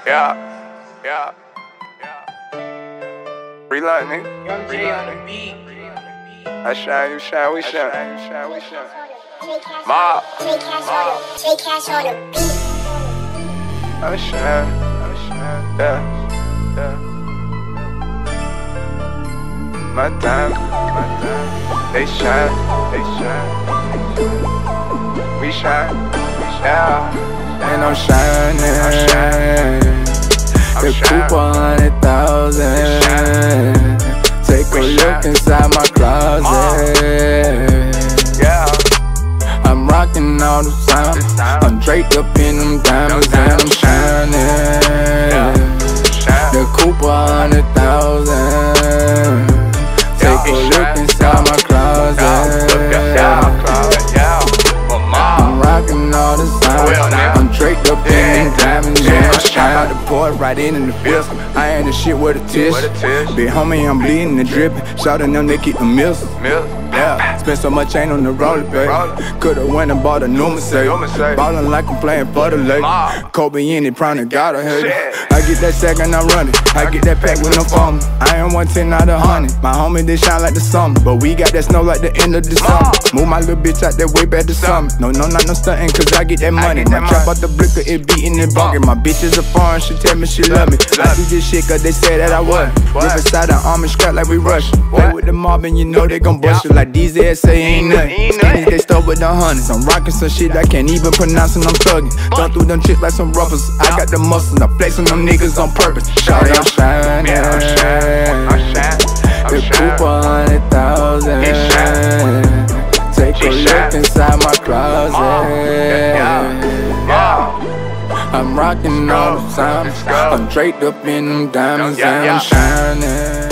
Yeah, yeah, yeah. Free love, nigga. I shine, you shine, we shine. Mob. Take cash on the beat. I shine, yeah, yeah. My time, they shine, we shine, yeah. And I'm shining, the coupe 100,000. Take a look inside my closet. Yeah, I'm rocking all the time. I'm draped up in them diamonds and I'm shining. The coupe 100,000. Take a look inside my closet. I'm rocking all the time. I'm draped up in them diamonds and I'm shining. The pour right in the fist. I ain't the shit with a tish. Big homie, I'm bleeding and dripping. Shouting them, they keep the mills. Yeah, spent so much ain't on the roller, baby. Could've went and bought a new Mercedes. Ballin' like I'm playing for the lady. Kobe in it, probably gotta hate it. I get that sack and I run it. I get that pack with no phone. I am 110 out of 100. My homie, they shine like the summer. But we got that snow like the end of the summer. Move my little bitch out that way back to summer. No, not no stuntin', cause I get that money. My trap out the blicker, it beatin' and bunkin'. My bitch is a foreign, she tell me she love me. I do this shit cause they said that I was. Live inside the arm and scrap like we Russian. Play with the mob and you know they gon' bust you. Like these ass say ain't nothing. Skinnies, they start with the hundreds. I'm rockin' some shit I can't even pronounce and I'm thuggin'. Don't do them tricks like some rubbers. I got the muscles, I'm flexin' them niggas on purpose. Shawty, I'm shining. The coupe 100,000. Take a look inside my closet. I'm rockin' all the time. I'm draped up in them diamonds and I'm shining.